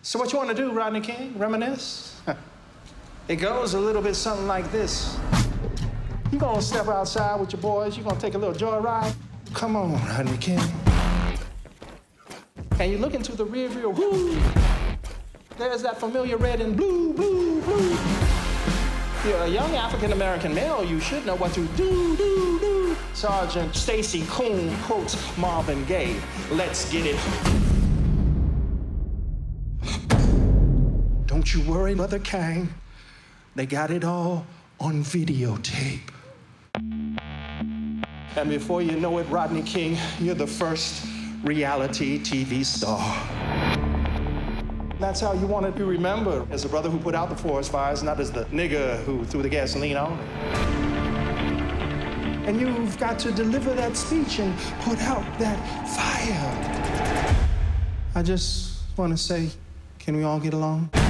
So what you want to do, Rodney King? Reminisce? It goes a little bit something like this. You gonna step outside with your boys, you gonna take a little joyride? Come on, Rodney King. And you look into the rear view, whoo! There's that familiar red and blue, blue, blue. You're a young African-American male, you should know what to do. Sergeant Stacy Coon quotes Marvin Gaye. Let's get it. Don't you worry, Mother Kang. They got it all on videotape. And before you know it, Rodney King, you're the first reality TV star. That's how you want to be remembered, as the brother who put out the forest fires, not as the nigger who threw the gasoline on it. And you've got to deliver that speech and put out that fire. I just want to say, can we all get along?